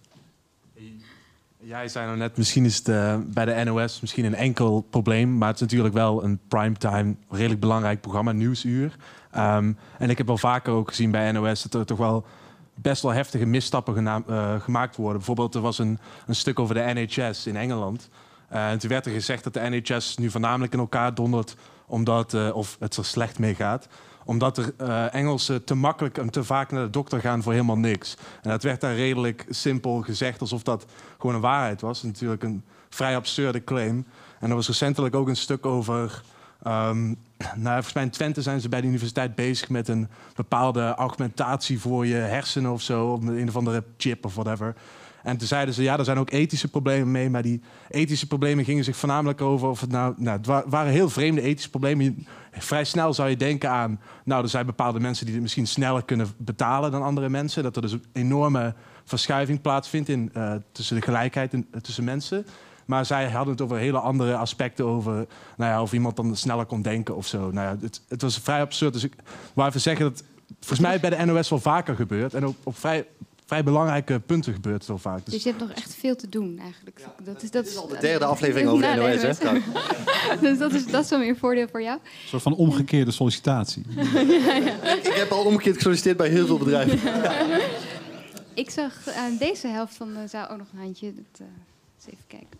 F: Jij zei nou net, misschien is het bij de NOS misschien een enkel probleem, maar het is natuurlijk wel een primetime, redelijk belangrijk programma, Nieuwsuur. En ik heb wel vaker ook gezien bij NOS dat er toch wel best wel heftige misstappen gemaakt worden. Bijvoorbeeld, er was een stuk over de NHS in Engeland. En toen werd er gezegd dat de NHS nu voornamelijk in elkaar dondert, of het er slecht mee gaat, omdat er Engelsen te makkelijk en te vaak naar de dokter gaan voor helemaal niks. En dat werd daar redelijk simpel gezegd, alsof dat gewoon een waarheid was. Natuurlijk een vrij absurde claim. En er was recentelijk ook een stuk over... volgens mij in Twente zijn ze bij de universiteit bezig met een bepaalde augmentatie voor je hersenen of zo. Of een of andere chip of whatever. En toen zeiden ze, ja, er zijn ook ethische problemen mee. Maar die ethische problemen gingen zich voornamelijk over of het het waren heel vreemde ethische problemen. Vrij snel zou je denken aan, er zijn bepaalde mensen die het misschien sneller kunnen betalen dan andere mensen. Dat er dus een enorme verschuiving plaatsvindt tussen de gelijkheid tussen mensen. Maar zij hadden het over hele andere aspecten, over of iemand dan sneller kon denken of zo. Het was vrij absurd. Dus ik wou even zeggen dat volgens mij bij de NOS wel vaker gebeurt. En ook op vrij belangrijke punten gebeurt het wel vaak.
B: Dus je hebt nog echt veel te doen eigenlijk.
A: Ja, dat is al de 3e aflevering over de NOS, hè?
B: Dus dat is wel weer een voordeel voor jou.
C: Een soort van omgekeerde sollicitatie.
A: Ik heb al omgekeerd gesolliciteerd bij heel veel bedrijven.
B: Ik zag aan deze helft van de zaal ook nog een handje. Eens even kijken.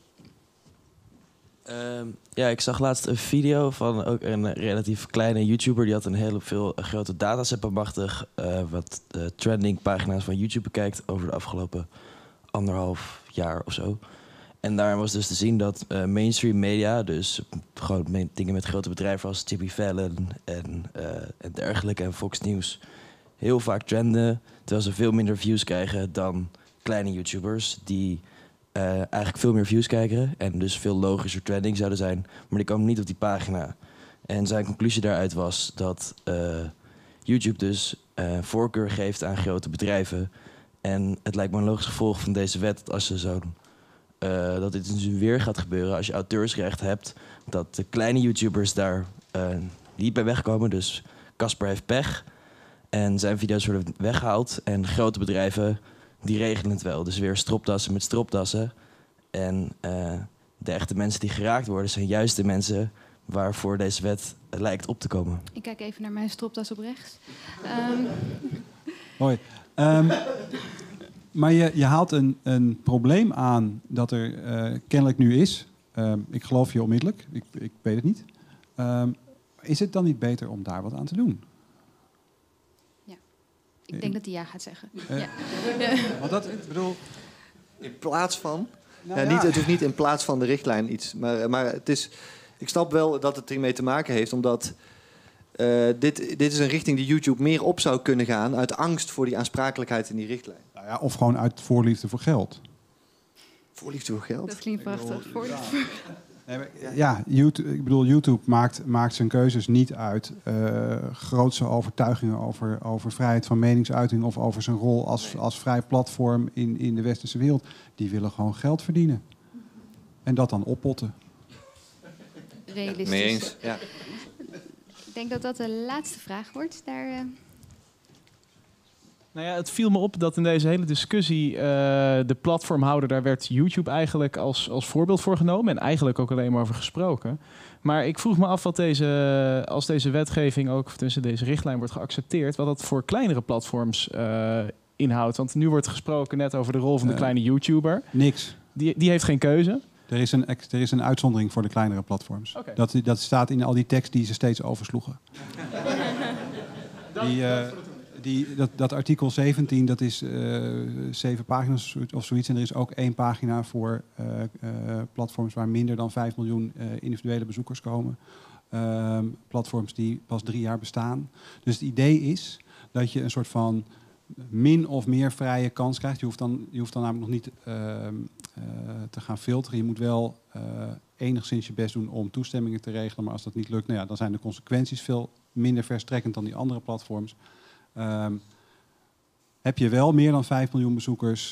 G: Ik zag laatst een video van ook een relatief kleine YouTuber. Die had een hele veel grote dataset bemachtigd. Wat trending pagina's van YouTube bekijkt over de afgelopen 1,5 jaar of zo. En daar was dus te zien dat mainstream media, dus gewoon dingen met grote bedrijven als Jimmy Fallon en dergelijke en Fox News, heel vaak trenden, terwijl ze veel minder views krijgen dan kleine YouTubers die eigenlijk veel meer views krijgen en dus veel logischer trending zouden zijn, maar die komen niet op die pagina. En zijn conclusie daaruit was dat YouTube dus voorkeur geeft aan grote bedrijven. En het lijkt me een logisch gevolg van deze wet dat als je dat dit dus weer gaat gebeuren als je auteursrecht hebt, dat de kleine YouTubers daar niet bij wegkomen. Dus Casper heeft pech en zijn video's worden weggehaald en grote bedrijven die regelen het wel. Dus weer stropdassen met stropdassen. En de echte mensen die geraakt worden zijn juist de mensen waarvoor deze wet lijkt op te komen.
B: Ik kijk even naar mijn stropdas op rechts.
C: Mooi. Maar je haalt een probleem aan dat er kennelijk nu is. Ik geloof je onmiddellijk. Ik weet het niet. Is het dan niet beter om daar wat aan te doen?
B: Ik denk dat hij ja gaat zeggen.
C: Want dat, ik bedoel...
A: In plaats van... het hoeft niet in plaats van de richtlijn iets. Maar het is... Ik snap wel dat het ermee te maken heeft, omdat dit is een richting die YouTube meer op zou kunnen gaan uit angst voor die aansprakelijkheid in die richtlijn.
C: Nou ja, of gewoon uit voorliefde voor geld.
A: Voorliefde voor geld?
B: Dat klinkt prachtig.
C: YouTube maakt zijn keuzes niet uit grootse overtuigingen over vrijheid van meningsuiting of over zijn rol als vrij platform in de westerse wereld. Die willen gewoon geld verdienen. En dat dan oppotten.
B: Realistisch.
A: Mee eens, ja.
B: Ik denk dat dat de laatste vraag wordt.
H: Nou ja, het viel me op dat in deze hele discussie de platformhouder, daar werd YouTube eigenlijk als voorbeeld voor genomen en eigenlijk ook alleen maar over gesproken. Maar ik vroeg me af wat als deze wetgeving ook, of tussen deze richtlijn wordt geaccepteerd, wat dat voor kleinere platforms inhoudt? Want nu wordt gesproken net over de rol van de kleine YouTuber.
C: Niks.
H: Die heeft geen keuze.
C: Er is een uitzondering voor de kleinere platforms.
H: Okay.
C: Dat staat in al die tekst die ze steeds oversloegen. Dat artikel 17, dat is 7 pagina's of zoiets. En er is ook 1 pagina voor platforms waar minder dan 5 miljoen individuele bezoekers komen. Platforms die pas 3 jaar bestaan. Dus het idee is dat je een soort van min of meer vrije kans krijgt. Je hoeft dan namelijk nog niet te gaan filteren. Je moet wel enigszins je best doen om toestemmingen te regelen. Maar als dat niet lukt, nou ja, dan zijn de consequenties veel minder verstrekkend dan die andere platforms. Heb je wel meer dan 5 miljoen bezoekers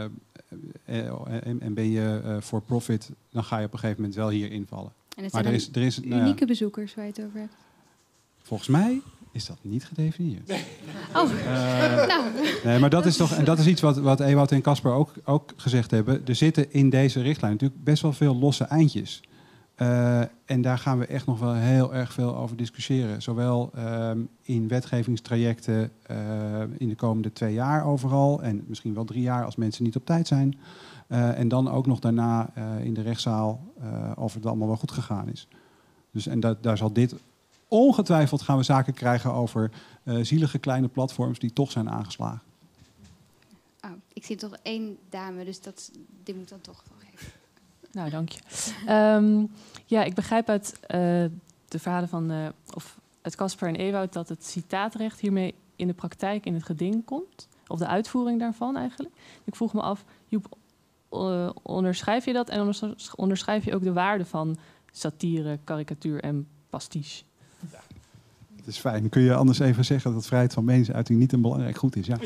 C: en ben je for profit, dan ga je op een gegeven moment wel hier invallen.
B: En het
C: maar
B: zijn
C: er is
B: unieke bezoekers waar je het over hebt.
C: Volgens mij is dat niet gedefinieerd.
B: Oh, nou.
C: Nee, maar dat is toch, en dat is iets wat Ewout en Casper ook gezegd hebben. Er zitten in deze richtlijn natuurlijk best wel veel losse eindjes. En daar gaan we echt nog wel heel erg veel over discussiëren. Zowel in wetgevingstrajecten in de komende 2 jaar overal. En misschien wel 3 jaar als mensen niet op tijd zijn. En dan ook nog daarna in de rechtszaal of het allemaal wel goed gegaan is. Dus, en daar zal dit ongetwijfeld gaan we zaken krijgen over zielige kleine platforms die toch zijn aangeslagen.
B: Oh, ik zie toch 1 dame, dus dit moet dan toch wel geven.
I: Nou, dank je. Ja, ik begrijp uit de verhalen van uit Casper en Ewout dat het citaatrecht hiermee in de praktijk in het geding komt. Of de uitvoering daarvan eigenlijk. Ik vroeg me af, Joep, onderschrijf je dat en onderschrijf je ook de waarde van satire, karikatuur en pastiche?
C: Ja. Het is fijn. Kun je anders even zeggen dat vrijheid van meningsuiting niet een belangrijk goed is? Ja.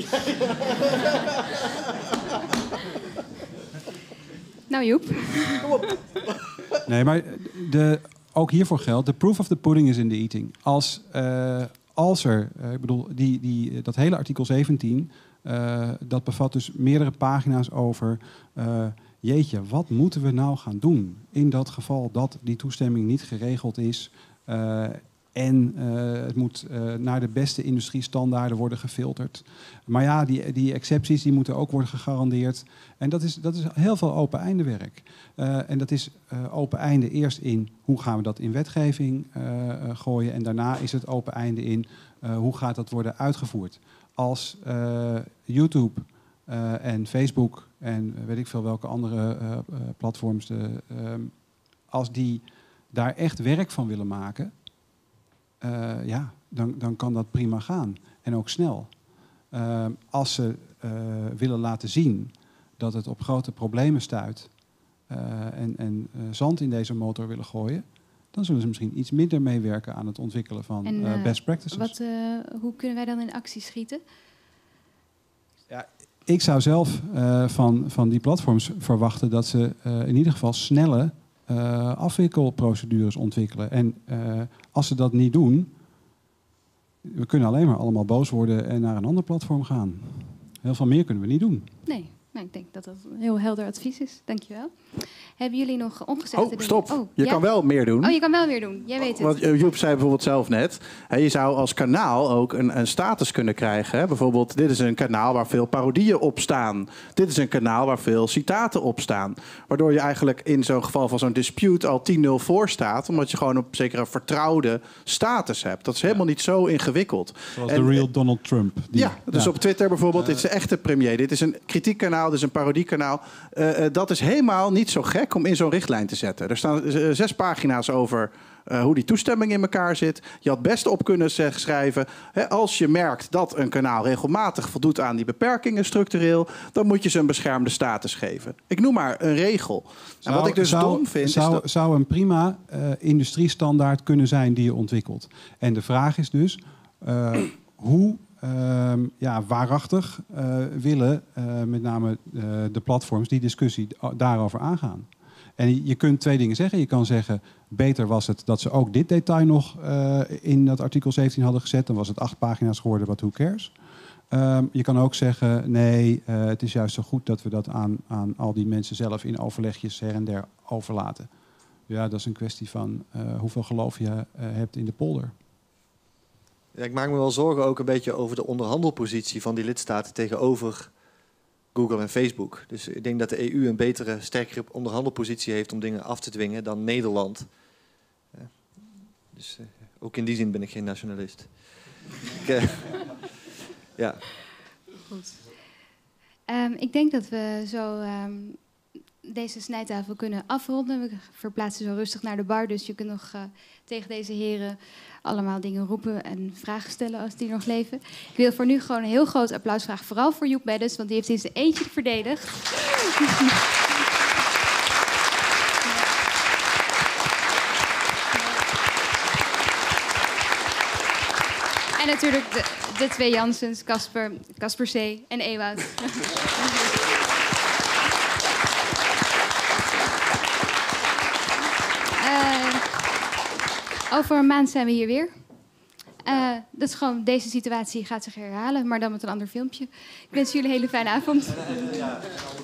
B: Nou Joep.
C: Kom op. Nee, maar ook hiervoor geldt, the proof of the pudding is in the eating. Als er, ik bedoel, dat hele artikel 17, dat bevat dus meerdere pagina's over, jeetje, wat moeten we nou gaan doen in dat geval dat die toestemming niet geregeld is en het moet naar de beste industriestandaarden worden gefilterd. Maar ja, die excepties die moeten ook worden gegarandeerd. En dat is heel veel open einde werk. En dat is open einde eerst in hoe gaan we dat in wetgeving gooien. En daarna is het open einde in hoe gaat dat worden uitgevoerd. Als YouTube en Facebook en weet ik veel welke andere platforms, als die daar echt werk van willen maken, dan kan dat prima gaan. En ook snel. Als ze willen laten zien dat het op grote problemen stuit en zand in deze motor willen gooien, dan zullen ze misschien iets minder meewerken aan het ontwikkelen van best practices.
B: Hoe kunnen wij dan in actie schieten?
C: Ja, ik zou zelf van die platforms verwachten dat ze in ieder geval snelle afwikkelprocedures ontwikkelen. En als ze dat niet doen, we kunnen alleen maar allemaal boos worden en naar een ander platform gaan. Heel veel meer kunnen we niet doen.
B: Nee, nou, ik denk dat dat een heel helder advies is. Dankjewel. Hebben jullie nog omgezette dingen?
D: Stop. Je kan wel meer doen.
B: Oh, je kan wel meer doen. Jij weet het.
D: Want Joep zei bijvoorbeeld zelf net, je zou als kanaal ook een status kunnen krijgen. Hè? Bijvoorbeeld, dit is een kanaal waar veel parodieën op staan. Dit is een kanaal waar veel citaten op staan. Waardoor je eigenlijk in zo'n geval van zo'n dispute al 10-0 voor staat. Omdat je gewoon op zekere vertrouwde status hebt. Dat is helemaal niet zo ingewikkeld.
C: Zoals de real Donald Trump.
D: Dus op Twitter bijvoorbeeld, dit is een echte premier. Dit is een kritiekkanaal, dit is een parodiekanaal. Dat is helemaal niet zo gek om in zo'n richtlijn te zetten. Er staan 6 pagina's over hoe die toestemming in elkaar zit. Je had best op kunnen schrijven, als je merkt dat een kanaal regelmatig voldoet aan die beperkingen structureel, dan moet je ze een beschermde status geven. Ik noem maar een regel. En wat ik dus dom vind
C: zou een prima industriestandaard kunnen zijn die je ontwikkelt. En de vraag is dus, hoe waarachtig willen met name de platforms die discussie daarover aangaan. En je kunt 2 dingen zeggen. Je kan zeggen, beter was het dat ze ook dit detail nog in dat artikel 17 hadden gezet. Dan was het 8 pagina's geworden, wat who cares. Je kan ook zeggen, nee, het is juist zo goed dat we dat aan al die mensen zelf in overlegjes her en der overlaten. Ja, dat is een kwestie van hoeveel geloof je hebt in de polder.
A: Ja, ik maak me wel zorgen ook een beetje over de onderhandelpositie van die lidstaten tegenover Google en Facebook. Dus ik denk dat de EU een betere, sterkere onderhandelpositie heeft om dingen af te dwingen dan Nederland. Dus ook in die zin ben ik geen nationalist. Ja.
B: Goed. Ik denk dat we zo deze snijtafel kunnen afronden. We verplaatsen zo rustig naar de bar, dus je kunt nog tegen deze heren allemaal dingen roepen en vragen stellen als die nog leven. Ik wil voor nu gewoon een heel groot applaus vragen, vooral voor Joep Beddes, want die heeft in zijn eentje verdedigd. En natuurlijk de twee Janssens, Casper C. en Ewout. Over een maand zijn we hier weer. Dat is gewoon, deze situatie gaat zich herhalen, maar dan met een ander filmpje. Ik wens jullie een hele fijne avond.